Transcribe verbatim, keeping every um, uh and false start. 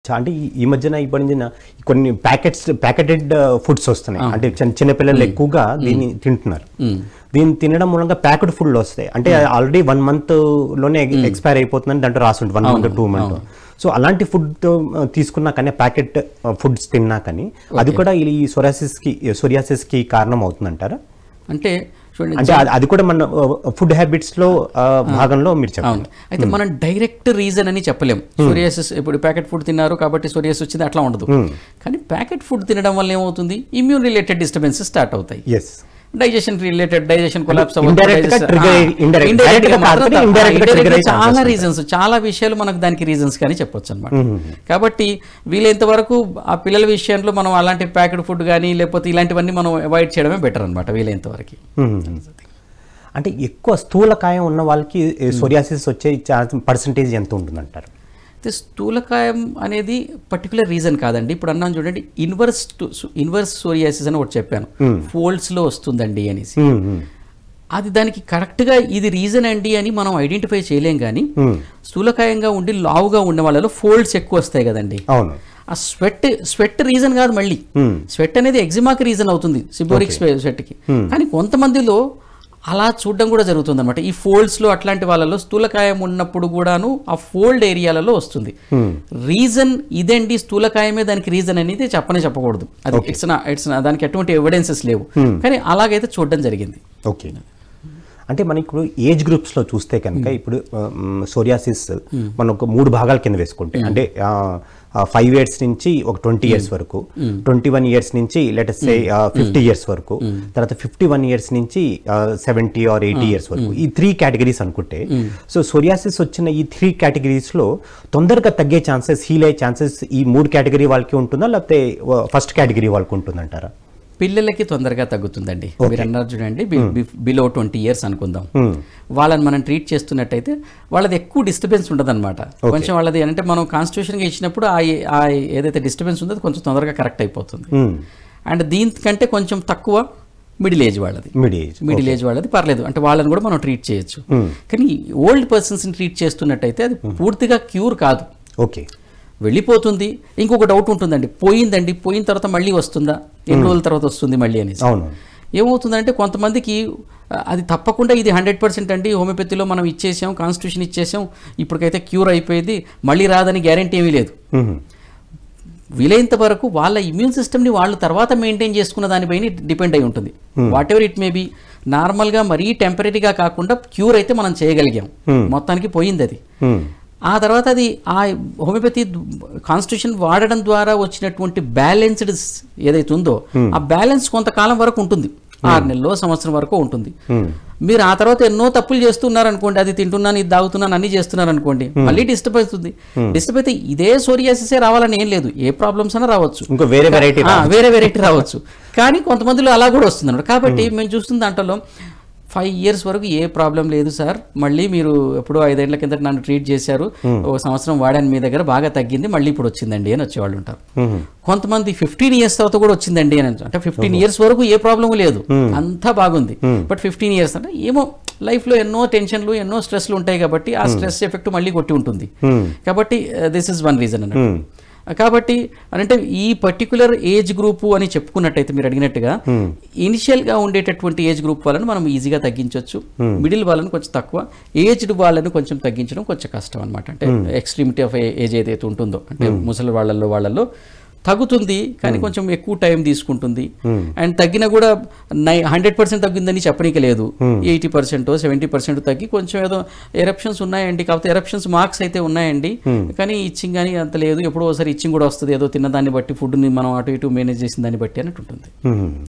అంటే ఈ మధ్యన ఇప్పటిన కొన్ని ప్యాకెట్స్ ప్యాకెటెడ్ ఫుడ్స్ వస్తున్నాయి, అంటే చిన్న చిన్న పిల్లలు ఎక్కువగా దీన్ని తింటున్నారు. దీన్ని తినడం మూలంగా ప్యాకెట్ ఫుడ్ వస్తాయి, అంటే ఆల్రెడీ వన్ మంత్ లోనే ఎక్స్పైర్ అయిపోతుందని దాంట్లో రాసుంటుంది, one month two month. So అలాంటి ఫుడ్ తీసుకున్నా కానీ ప్యాకెట్ ఫుడ్స్ తిన్నా కానీ అది కూడా ఈ సోరియాసిస్ కి సోరియాసిస్ కి కారణం అవుతుందంటారా? అంటే అంటే అది కూడా మన ఫుడ్ హ్యాబిట్స్ లో భాగంలో మీరు చెప్పండి. అయితే మనం డైరెక్ట్ రీజన్ అని చెప్పలేం. సోరియాసిస్ ఇప్పుడు ప్యాకెట్ ఫుడ్ తిన్నారు కాబట్టి సోరియాసిస్ వచ్చింది అట్లా ఉండదు. కానీ ప్యాకెట్ ఫుడ్ తినడం వల్ల ఏమవుతుంది, ఇమ్యూన్ రిలేటెడ్ డిస్టర్బెన్సెస్ స్టార్ట్ అవుతాయి. డైజెషన్ రిలేటెడ్ డైజెషన్ కొలాప్స్ చాలా రీజన్స్ చాలా విషయాలు మనకు దానికి రీజన్స్ కానీ చెప్పొచ్చు అనమాట. కాబట్టి వీలైనంత వరకు ఆ పిల్లల విషయంలో మనం అలాంటి ప్యాకెడ్ ఫుడ్ కానీ లేకపోతే ఇలాంటివన్నీ మనం అవాయిడ్ చేయడమే బెటర్ అనమాట వీలైనంత వరకు. అంటే ఎక్కువ స్థూలకాయం ఉన్న వాళ్ళకి సోరియాసిస్ వచ్చే పర్సంటేజ్ ఎంత ఉంటుందంటారు? అయితే స్థూలకాయం అనేది పర్టికులర్ రీజన్ కాదండి. ఇప్పుడు అన్నాను చూడండి, ఇన్వర్స్ ఇన్వర్స్ సోరియాసిస్ అని ఒకటి చెప్పాను, ఫోల్డ్స్లో వస్తుందండి అనేసి. అది దానికి కరెక్ట్గా ఇది రీజన్ అండి అని మనం ఐడెంటిఫై చేయలేం. కానీ స్థూలకాయంగా ఉండి లావుగా ఉన్న వాళ్ళలో ఫోల్డ్స్ ఎక్కువ వస్తాయి కదండి. ఆ స్వెట్ స్వెట్ రీజన్ కాదు, మళ్ళీ స్వెట్ అనేది ఎగ్జిమాకి రీజన్ అవుతుంది, సిబోరిక్ స్వెట్కి. కానీ కొంతమందిలో అలా చూడడం కూడా జరుగుతుంది అనమాట. ఈ ఫోల్డ్స్లో అట్లాంటి వాళ్ళలో స్థూలకాయం ఉన్నప్పుడు కూడాను ఆ ఫోల్డ్ ఏరియాలలో వస్తుంది. రీజన్ ఇదండి, స్థూలకాయమే దానికి రీజన్ అనేది చెప్పనే చెప్పకూడదు. అది ఇట్స్ నా ఇట్స్ దానికి ఎటువంటి ఎవిడెన్సెస్ లేవు, కానీ అలాగైతే చూడడం జరిగింది. ఓకే. అంటే మనం ఇప్పుడు ఏజ్ గ్రూప్స్లో చూస్తే కనుక ఇప్పుడు సోరియాసిస్ మనం ఒక మూడు భాగాల కింద వేసుకుంటే, అంటే ఫైవ్ ఇయర్స్ నుంచి ఒక ట్వంటీ ఇయర్స్ వరకు, ట్వంటీ వన్ ఇయర్స్ నుంచి లెటస్ సే ఫిఫ్టీ ఇయర్స్ వరకు, తర్వాత ఫిఫ్టీ వన్ ఇయర్స్ నుంచి సెవెంటీ ఆర్ ఎయిటీ ఇయర్స్ వరకు, ఈ త్రీ కేటగిరీస్ అనుకుంటే, సో సోరియాసిస్ వచ్చిన ఈ త్రీ కేటగిరీస్లో తొందరగా తగ్గే ఛాన్సెస్, హీల్ అయ్యే ఛాన్సెస్ ఈ మూడు కేటగిరీ వాళ్ళకి ఉంటుందా లేకపోతే ఫస్ట్ కేటగిరీ వాళ్ళకి ఉంటుందంటారా? పిల్లలకి తొందరగా తగ్గుతుందండి. మీరు అన్నారు చూడండి, బిలో ట్వంటీ ఇయర్స్ అనుకుందాం, వాళ్ళని మనం ట్రీట్ చేస్తున్నట్టయితే వాళ్ళది ఎక్కువ డిస్టర్బెన్స్ ఉండదు అనమాట. కొంచెం వాళ్ళది అంటే మనం కాన్స్టిట్యూషన్గా ఇచ్చినప్పుడు ఆ ఏదైతే డిస్టర్బెన్స్ ఉందో అది కొంచెం తొందరగా కరెక్ట్ అయిపోతుంది. అండ్ దీనికంటే కొంచెం తక్కువ మిడిల్ ఏజ్ వాళ్ళది మిడిల్ ఏజ్ వాళ్ళది పర్లేదు, అంటే వాళ్ళని కూడా మనం ట్రీట్ చేయొచ్చు. కానీ ఓల్డ్ పర్సన్స్ని ట్రీట్ చేస్తున్నట్టయితే అది పూర్తిగా క్యూర్ కాదు. ఓకే, వెళ్ళిపోతుంది. ఇంకొక డౌట్ ఉంటుందండి, పోయిందండి, పోయిన తర్వాత మళ్ళీ వస్తుందా, ఎన్ని రోజుల తర్వాత వస్తుంది మళ్ళీ అనేసి. ఏమవుతుందంటే కొంతమందికి అది తప్పకుండా ఇది హండ్రెడ్ పర్సెంట్ అండి, హోమియోపతిలో మనం ఇచ్చేసాం, కాన్స్టిట్యూషన్ ఇచ్చేసాం, ఇప్పటికైతే క్యూర్ అయిపోయింది, మళ్ళీ రాదని గ్యారంటీ ఏమీ లేదు. వీలైనంత వరకు వాళ్ళ ఇమ్యూన్ సిస్టమ్ని వాళ్ళు తర్వాత మెయింటైన్ చేసుకున్న దానిపైన డిపెండ్ అయి ఉంటుంది. Whatever it may be, నార్మల్గా మరీ టెంపరీగా కాకుండా క్యూర్ అయితే మనం చేయగలిగాం, మొత్తానికి పోయింది అది. ఆ తర్వాత అది ఆ హోమియోపతి కాన్స్టిట్యూషన్ వాడడం ద్వారా వచ్చినటువంటి బ్యాలెన్స్డ్ ఏదైతే ఉందో ఆ బ్యాలెన్స్ కొంతకాలం వరకు ఉంటుంది, ఆరు నెలలో సంవత్సరం వరకు ఉంటుంది. మీరు ఆ తర్వాత ఎన్నో తప్పులు చేస్తున్నారు అనుకోండి, అది తింటున్నాను, ఇది తాగుతున్నాను, అన్ని చేస్తున్నారు అనుకోండి, మళ్ళీ డిస్టర్బ్ అవుతుంది. డిస్టర్బ్ అయితే ఇదే సోరియాసిసే రావాలని ఏం లేదు, ఏ ప్రాబ్లమ్స్ అయినా రావచ్చు, వేరే వెరైటీ వేరే వెరైటీ రావచ్చు. కానీ కొంతమందిలో అలా కూడా వస్తుంది అన్నమాట. కాబట్టి మేము చూస్తున్న దాంట్లో ఫైవ్ ఇయర్స్ వరకు ఏ ప్రాబ్లం లేదు సార్, మళ్ళీ మీరు ఎప్పుడో ఐదేళ్ల కింద నన్ను ట్రీట్ చేశారు, ఒక సంవత్సరం వాడాను, మీ దగ్గర బాగా తగ్గింది, మళ్ళీ ఇప్పుడు వచ్చిందండి అని వచ్చేవాళ్ళు ఉంటారు. కొంతమంది ఫిఫ్టీన్ ఇయర్స్ తర్వాత కూడా వచ్చిందండి అని, అంటే ఫిఫ్టీన్ ఇయర్స్ వరకు ఏ ప్రాబ్లం లేదు, అంతా బాగుంది. బట్ ఫిఫ్టీన్ ఇయర్స్ అంటే ఏమో లైఫ్లో ఎన్నో టెన్షన్లు ఎన్నో స్ట్రెస్లు ఉంటాయి కాబట్టి ఆ స్ట్రెస్ ఎఫెక్ట్ మళ్ళీ కొట్టి ఉంటుంది. కాబట్టి దిస్ ఇస్ వన్ రీజన్ అన్నట్టు. కాబట్టి అంటే ఈ పర్టికులర్ ఏజ్ గ్రూపు అని చెప్పుకున్నట్టయితే మీరు అడిగినట్టుగా ఇనిషియల్గా ఉండేటటువంటి ఏజ్ గ్రూప్ వాళ్ళని మనం ఈజీగా తగ్గించవచ్చు, మిడిల్ వాళ్ళని కొంచెం తక్కువ, ఏజ్డ్ వాళ్ళని కొంచెం తగ్గించడం కొంచెం కష్టం అనమాట. అంటే ఎక్స్ట్రీమిటీ ఆఫ్ ఏజ్ ఏదైతే ఉంటుందో, అంటే ముసలి వాళ్ళల్లో వాళ్ళల్లో తగ్గుతుంది కానీ కొంచెం ఎక్కువ టైం తీసుకుంటుంది. అండ్ తగ్గిన కూడా నై హండ్రెడ్ పర్సెంట్ తగ్గిందని చెప్పనీకి లేదు, ఎయిటీ పర్సెంట్ సెవెంటీ పర్సెంట్ తగ్గి కొంచెం ఏదో ఎరప్షన్స్ ఉన్నాయండి, కాకపోతే ఎరప్షన్స్ మార్క్స్ అయితే ఉన్నాయండి, కానీ ఇచ్చింగ్ కానీ అంత లేదు, ఎప్పుడో ఒకసారి ఇచ్చింగ్ కూడా వస్తుంది, ఏదో తిన్నదాన్ని బట్టి ఫుడ్ని మనం అటు ఇటు మేనేజ్ చేసిన దాన్ని బట్టి అన్నట్టు ఉంటుంది.